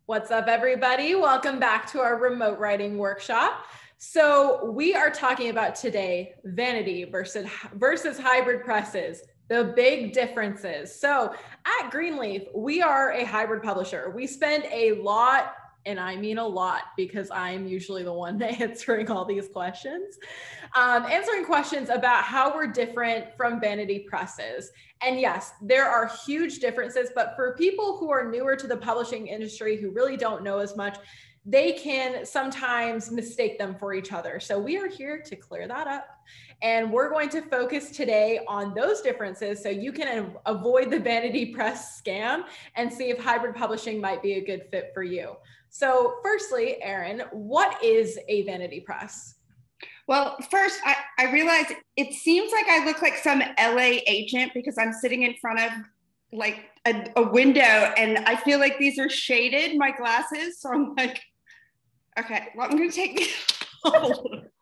What's up, everybody? Welcome back to our remote writing workshop. So we are talking about today, Vanity versus hybrid presses, the big differences. So at Greenleaf, we are a hybrid publisher. We spend a lot, and I mean a lot because I'm usually the one answering all these questions, answering questions about how we're different from vanity presses. And yes, there are huge differences, but for people who are newer to the publishing industry, who really don't know as much, they can sometimes mistake them for each other. So we are here to clear that up. And we're going to focus today on those differences so you can avoid the vanity press scam and see if hybrid publishing might be a good fit for you. So firstly, Erin, what is a vanity press? Well, first, I realize it seems like I look like some LA agent because I'm sitting in front of like a window and I feel like these are shaded, my glasses. So I'm like, okay, well, I'm going to take these off.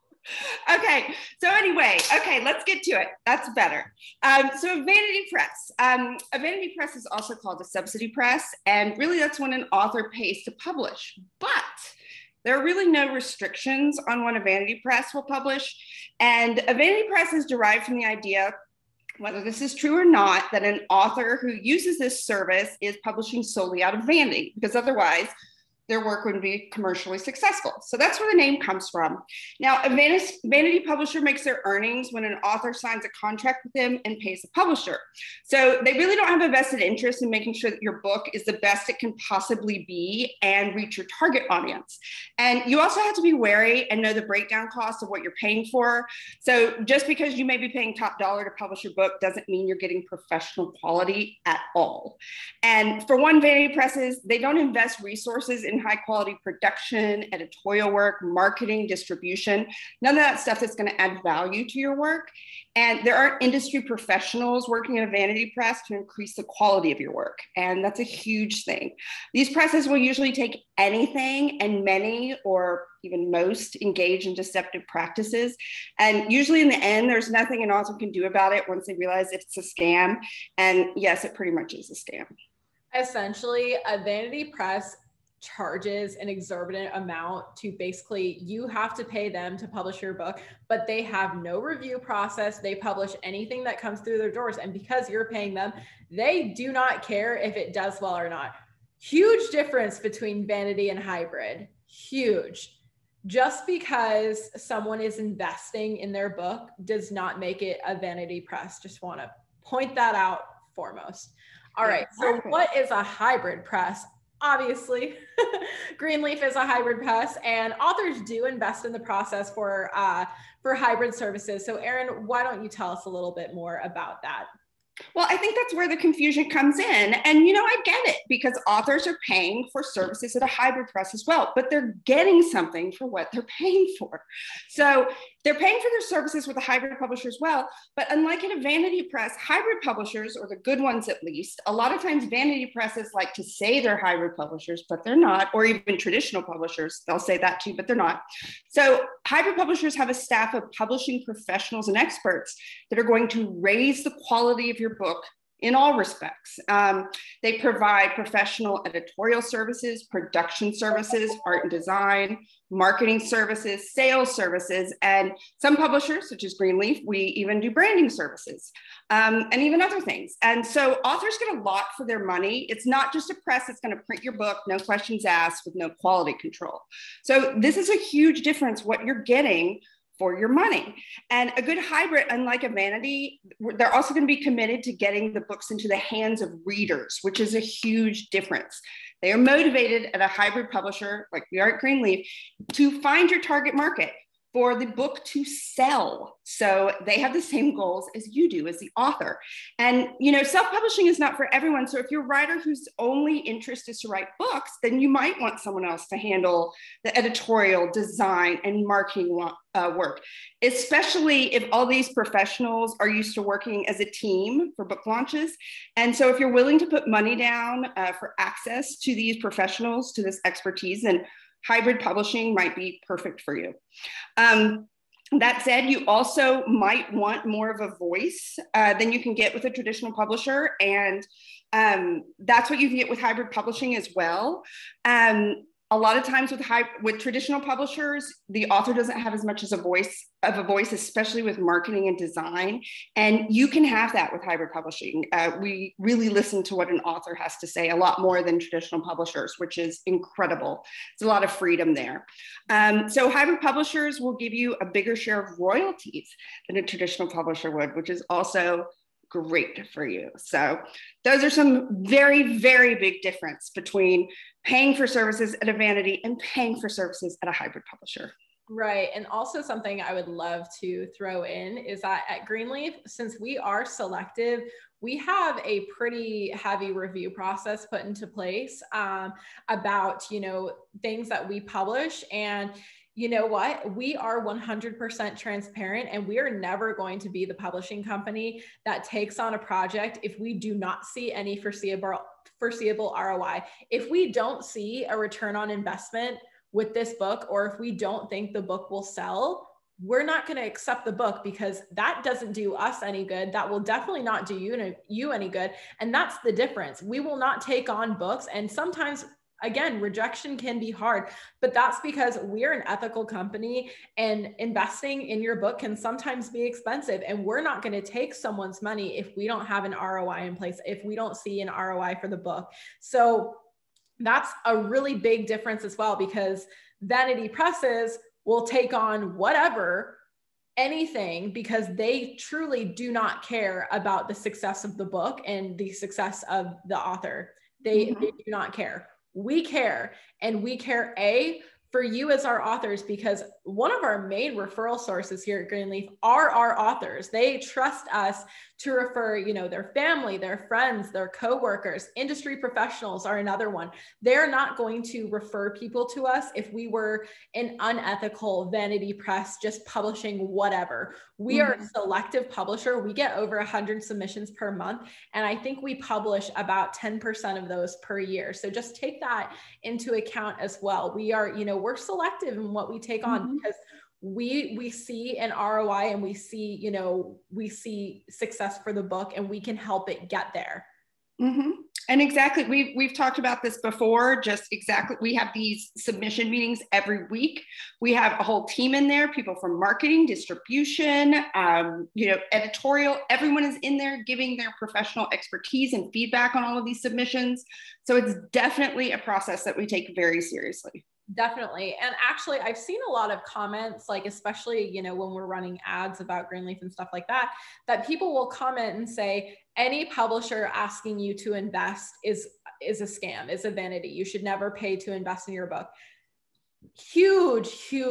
Okay, so anyway, okay, let's get to it. That's better. So a vanity press. A vanity press is also called a subsidy press, and really that's when an author pays to publish. But there are really no restrictions on when a vanity press will publish. And a vanity press is derived from the idea, whether this is true or not, that an author who uses this service is publishing solely out of vanity, because otherwise their work wouldn't be commercially successful. So that's where the name comes from. Now, a vanity publisher makes their earnings when an author signs a contract with them and pays the publisher. So they really don't have a vested interest in making sure that your book is the best it can possibly be and reach your target audience. And you also have to be wary and know the breakdown cost of what you're paying for. So just because you may be paying top dollar to publish your book doesn't mean you're getting professional quality at all. And for one, vanity presses, they don't invest resources in high quality production, editorial work, marketing, distribution, none of that stuff that's going to add value to your work. And there aren't industry professionals working in a vanity press to increase the quality of your work. And that's a huge thing. These presses will usually take anything, and many or even most engage in deceptive practices. And usually in the end, there's nothing an author can do about it once they realize it's a scam. And yes, it pretty much is a scam. Essentially, a vanity press charges an exorbitant amount to basically, you have to pay them to publish your book, but they have no review process. They publish anything that comes through their doors. And because you're paying them, they do not care if it does well or not. Huge difference between vanity and hybrid. Huge. Just because someone is investing in their book does not make it a vanity press. Just want to point that out foremost. All right. So what is a hybrid press? Obviously, Greenleaf is a hybrid press, and authors do invest in the process for hybrid services. So Erin, why don't you tell us a little bit more about that? Well, I think that's where the confusion comes in. And, I get it because authors are paying for services at a hybrid press as well, but they're getting something for what they're paying for. So they're paying for their services with a hybrid publisher as well. But unlike in a vanity press, hybrid publishers, or the good ones at least, a lot of times vanity presses like to say they're hybrid publishers, but they're not, or even traditional publishers, they'll say that too, but they're not. So hybrid publishers have a staff of publishing professionals and experts that are going to raise the quality of your book in all respects. They provide professional editorial services, production services, art and design, marketing services, sales services, and some publishers, such as Greenleaf, we even do branding services, and even other things. And so authors get a lot for their money. It's not just a press that's going to print your book, no questions asked, with no quality control. So this is a huge difference, what you're getting for your money. And a good hybrid, unlike a vanity, they're also going to be committed to getting the books into the hands of readers, which is a huge difference. They are motivated at a hybrid publisher, like we are at Greenleaf, to find your target market, for the book to sell. So they have the same goals as you do as the author. And, self-publishing is not for everyone. So if you're a writer whose only interest is to write books, then you might want someone else to handle the editorial, design, and marketing work, especially if all these professionals are used to working as a team for book launches. And so if you're willing to put money down for access to these professionals, to this expertise, then hybrid publishing might be perfect for you. That said, you also might want more of a voice than you can get with a traditional publisher. And that's what you can get with hybrid publishing as well. A lot of times with traditional publishers, the author doesn't have as much as a voice, especially with marketing and design. And you can have that with hybrid publishing. We really listen to what an author has to say a lot more than traditional publishers, which is incredible. There's a lot of freedom there. So hybrid publishers will give you a bigger share of royalties than a traditional publisher would, which is also great for you. So those are some very, very big difference between paying for services at a Vanity and paying for services at a hybrid publisher. Right. And also something I would love to throw in is that at Greenleaf, since we are selective, we have a pretty heavy review process put into place about, things that we publish. And you know what? We are 100% transparent, and we are never going to be the publishing company that takes on a project if we do not see any foreseeable ROI. If we don't see a return on investment with this book, or if we don't think the book will sell, we're not going to accept the book, because that doesn't do us any good. That will definitely not do you any good. And that's the difference. We will not take on books. And sometimes, again, rejection can be hard, but that's because we're an ethical company, and investing in your book can sometimes be expensive. And we're not going to take someone's money if we don't have an ROI in place, if we don't see an ROI for the book. So that's a really big difference as well, because Vanity presses will take on anything, because they truly do not care about the success of the book and the success of the author. They do not care. We care, and we care for you as our authors, because one of our main referral sources here at Greenleaf are our authors. They trust us to refer, their family, their friends, their coworkers. Industry professionals are another one. They're not going to refer people to us if we were an unethical vanity press just publishing whatever. We are a selective publisher. We get over 100 submissions per month, and I think we publish about 10% of those per year. So just take that into account as well. We are, we're selective in what we take on, because we see an ROI, and we see success for the book, and we can help it get there. And exactly, we've talked about this before, we have these submission meetings every week. We have a whole team in there, people from marketing, distribution, editorial, everyone is in there giving their professional expertise and feedback on all of these submissions. So it's definitely a process that we take very seriously. Definitely. And actually, I've seen a lot of comments, like, especially, when we're running ads about Greenleaf and stuff like that, that people will comment and say, any publisher asking you to invest is a scam, is a vanity. You should never pay to invest in your book. Huge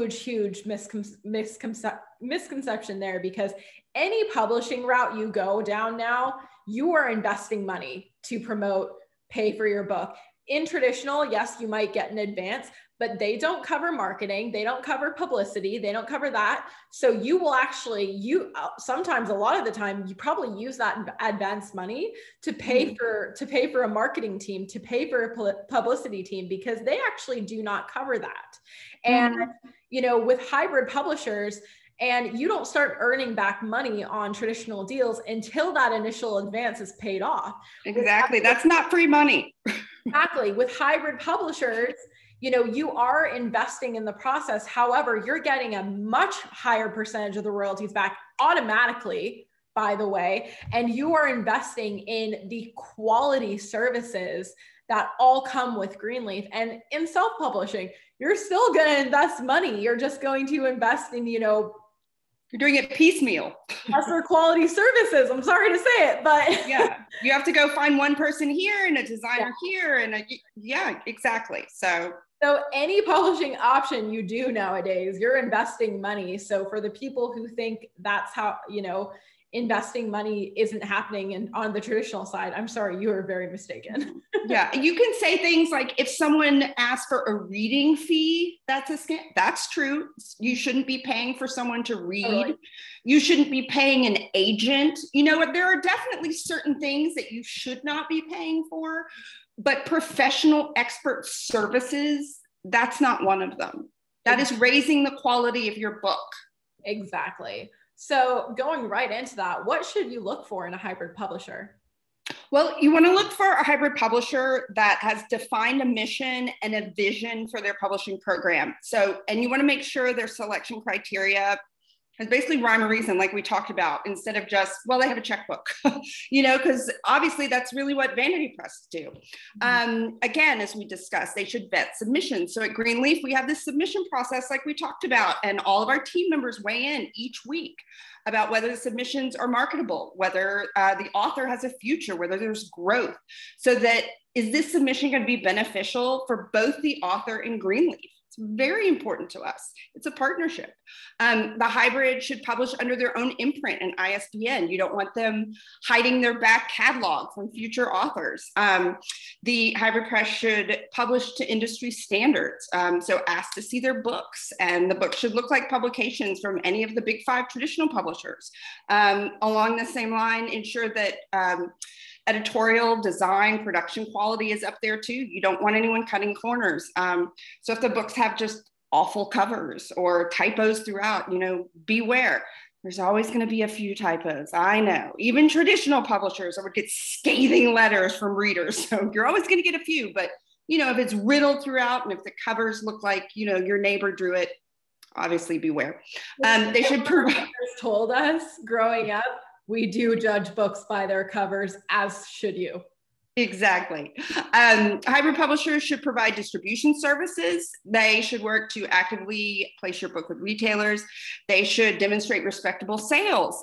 misconception there, because any publishing route you go down now, you are investing money to pay for your book. In traditional, yes, you might get an advance, but they don't cover marketing. They don't cover publicity. They don't cover that. So you will sometimes, a lot of the time, you probably use that advanced money to pay for a marketing team, to pay for a publicity team, because they actually do not cover that. And, with hybrid publishers, and you don't start earning back money on traditional deals until that initial advance is paid off. Exactly. That's not free money. Exactly. With hybrid publishers, you are investing in the process. However, you're getting a much higher percentage of the royalties back automatically, by the way, and you are investing in the quality services that all come with Greenleaf. And in self-publishing, you're still going to invest money. You're just going to invest in, you're doing it piecemeal. lesser quality services. I'm sorry to say it, but yeah, you have to go find one person here and a designer here, and exactly. So any publishing option you do nowadays, you're investing money. So for the people who think that's how, investing money isn't happening on the traditional side, I'm sorry, you are very mistaken. Yeah, you can say things like, if someone asks for a reading fee, that's a scam. That's true. You shouldn't be paying for someone to read. Totally. You shouldn't be paying an agent. There are definitely certain things that you should not be paying for, but professional expert services, that's not one of them. That is raising the quality of your book. Exactly. So going right into that, what should you look for in a hybrid publisher? Well, you want to look for a hybrid publisher that has defined a mission and a vision for their publishing program. So, and you want to make sure their selection criteria has basically rhyme or reason, like we talked about, instead of just, well, they have a checkbook, because obviously that's really what Vanity Press do. Again, as we discussed, they should vet submissions. So at Greenleaf, we have this submission process like we talked about, and all of our team members weigh in each week about whether the submissions are marketable, whether the author has a future, whether there's growth, so that is this submission going to be beneficial for both the author and Greenleaf? It's very important to us. It's a partnership. The hybrid should publish under their own imprint and ISBN. You don't want them hiding their back catalog from future authors. The hybrid press should publish to industry standards. So ask to see their books, and the books should look like publications from any of the big 5 traditional publishers. Along the same line, ensure that editorial, design, production quality is up there too. You don't want anyone cutting corners. So if the books have just awful covers or typos throughout, beware. There's always going to be a few typos. I know. Even traditional publishers would get scathing letters from readers. So you're always going to get a few, but if it's riddled throughout and if the covers look like, your neighbor drew it, obviously beware. They should provide. Told us growing up, we do judge books by their covers, as should you. Exactly. Hybrid publishers should provide distribution services. They should work to actively place your book with retailers. They should demonstrate respectable sales.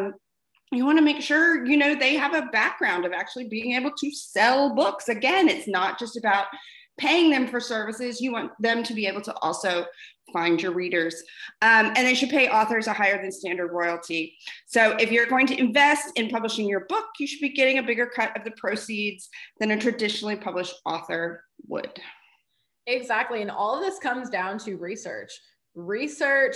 You want to make sure, they have a background of actually being able to sell books. Again, it's not just about paying them for services. You want them to be able to also find your readers. And they should pay authors a higher than standard royalty. So if you're going to invest in publishing your book, you should be getting a bigger cut of the proceeds than a traditionally published author would. Exactly. And all of this comes down to research. Research.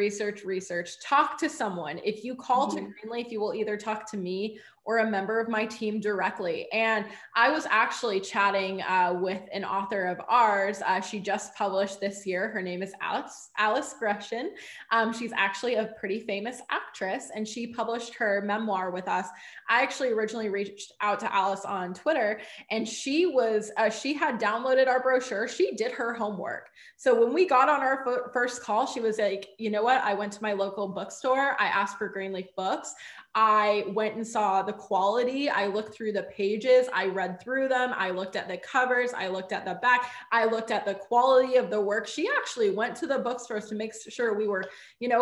Talk to someone. If you call to Greenleaf, you will either talk to me or a member of my team directly. And I was actually chatting with an author of ours. She just published this year. Her name is Alice Grushin. She's actually a pretty famous actress, and she published her memoir with us. I actually originally reached out to Alice on Twitter, and she had downloaded our brochure. She did her homework. So when we got on our first call, she was like, you know what? I went to my local bookstore. I asked for Greenleaf books. I went and saw the quality. I looked through the pages. I read through them. I looked at the covers. I looked at the back. I looked at the quality of the work. She actually went to the bookstores to make sure we were,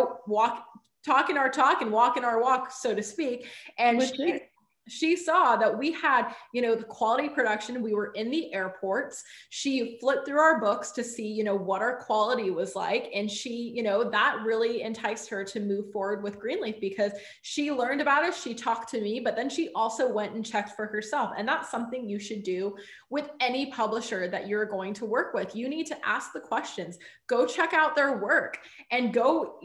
talking our talk and walking our walk, so to speak. And she saw that we had, the quality production. We were in the airports. She flipped through our books to see, what our quality was like. And she, that really enticed her to move forward with Greenleaf because she learned about it. She talked to me, but then she also went and checked for herself. And that's something you should do with any publisher that you're going to work with. You need to ask the questions, go check out their work, and go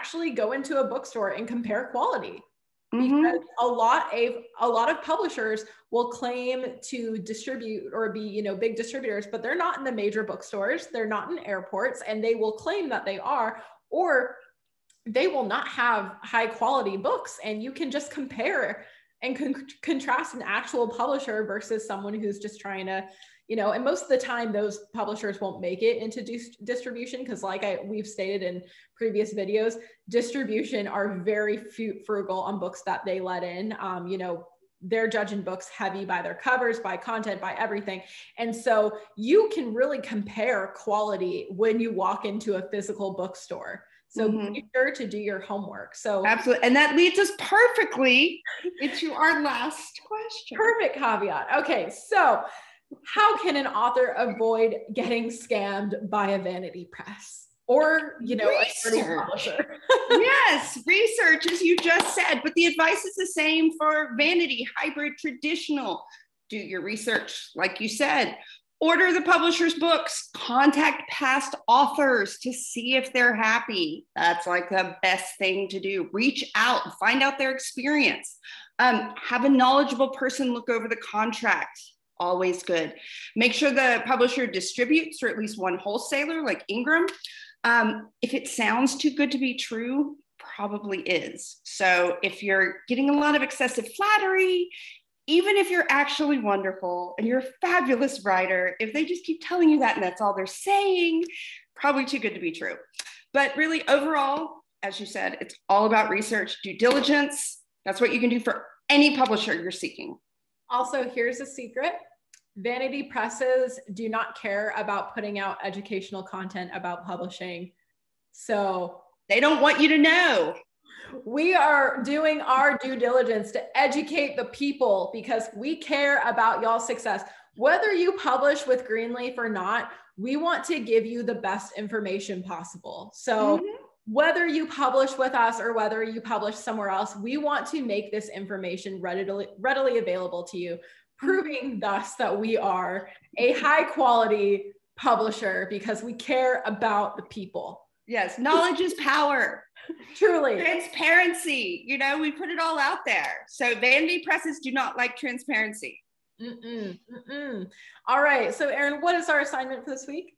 into a bookstore and compare quality. Because a lot of publishers will claim to distribute or be, big distributors, but they're not in the major bookstores. They're not in airports, and they will claim that they are, or they will not have high quality books. And you can just compare and contrast an actual publisher versus someone who's just trying to, and most of the time those publishers won't make it into distribution because we've stated in previous videos, distribution are very frugal on books that they let in. They're judging books heavy by their covers, by content, by everything. And so you can really compare quality when you walk into a physical bookstore. So be sure to do your homework. So absolutely. And that leads us perfectly into our last question. Perfect caveat. Okay. So how can an author avoid getting scammed by a vanity press or, research. A publisher? Yes, research, as you just said, but the advice is the same for vanity, hybrid, traditional. Do your research, like you said. Order the publisher's books, contact past authors to see if they're happy. That's like the best thing to do. Reach out, find out their experience. Have a knowledgeable person look over the contract. Always good. Make sure the publisher distributes or at least one wholesaler like Ingram. If it sounds too good to be true, probably is. So if you're getting a lot of excessive flattery, even if you're actually wonderful and you're a fabulous writer, if they just keep telling you that and that's all they're saying, probably too good to be true. But really, overall, as you said, it's all about research, due diligence. That's what you can do for any publisher you're seeking. Also, here's a secret. Vanity presses do not care about putting out educational content about publishing. So they don't want you to know. We are doing our due diligence to educate the people because we care about y'all's success. Whether you publish with Greenleaf or not, we want to give you the best information possible. So whether you publish with us or whether you publish somewhere else, we want to make this information readily available to you, proving thus that we are a high quality publisher because we care about the people. Yes, knowledge is power. Truly. Transparency, you know, we put it all out there. So vanity presses do not like transparency. All right, so Erin, what is our assignment for this week?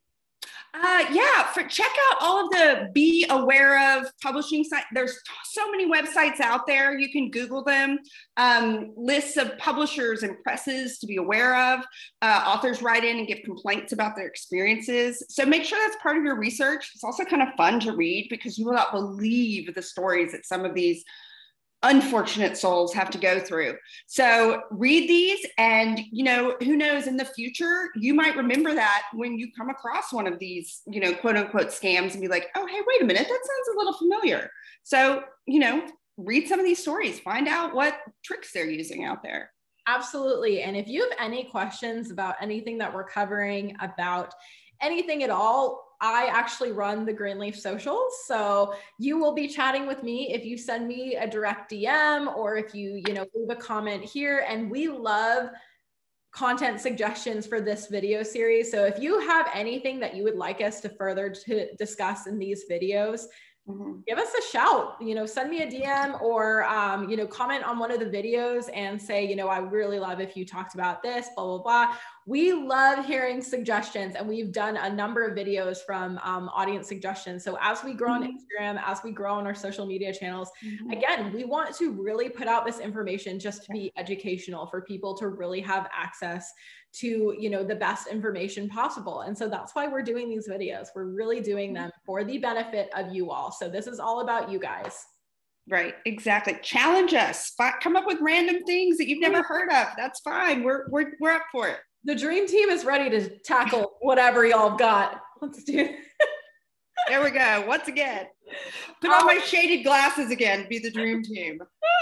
Check out all of the be aware of publishing sites. There's so many websites out there. You can Google them. Lists of publishers and presses to be aware of. Authors write in and give complaints about their experiences. So make sure that's part of your research. It's also kind of fun to read because you will not believe the stories that some of these unfortunate souls have to go through. So read these, and you know, who knows, in the future you might remember that when you come across one of these, you know, quote unquote scams and be like, oh hey, wait a minute, that sounds a little familiar. So, you know, read some of these stories, find out what tricks they're using out there. Absolutely. And if you have any questions about anything that we're covering, about anything at all, I actually run the Greenleaf socials. So you will be chatting with me if you send me a direct DM or if you leave a comment here. And we love content suggestions for this video series. So if you have anything that you would like us to further to discuss in these videos, give us a shout, send me a DM or, comment on one of the videos and say, I really love if you talked about this, blah, blah, blah. We love hearing suggestions, and we've done a number of videos from audience suggestions. So as we grow on Instagram, as we grow on our social media channels, again, we want to really put out this information just to be educational for people to really have access to, the best information possible. And so that's why we're doing these videos. We're really doing them for the benefit of you all. So this is all about you guys. Right, exactly. Challenge us. Come up with random things that you've never heard of. That's fine. We're up for it. The dream team is ready to tackle whatever y'all got. Let's do it. There we go. Once again, put on my shaded glasses again. Be the dream team.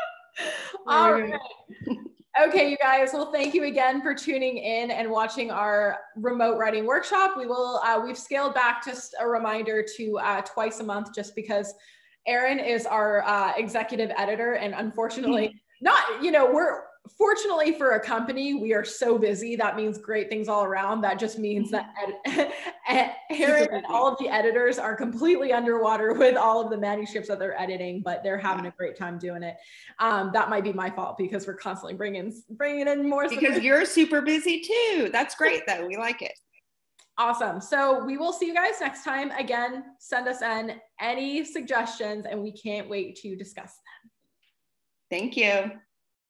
All right. Okay, you guys. Well, thank you again for tuning in and watching our remote writing workshop. We've scaled back, just a reminder, to twice a month, just because Erin is our executive editor, and unfortunately, fortunately for a company, we are so busy. That means great things all around. That just means that Erin and all of the editors are completely underwater with all of the manuscripts that they're editing, but they're having a great time doing it. That might be my fault because we're constantly bringing in more. Because you're super busy too. That's great though. We like it. Awesome. So we will see you guys next time. Again, send us in any suggestions and we can't wait to discuss them. Thank you.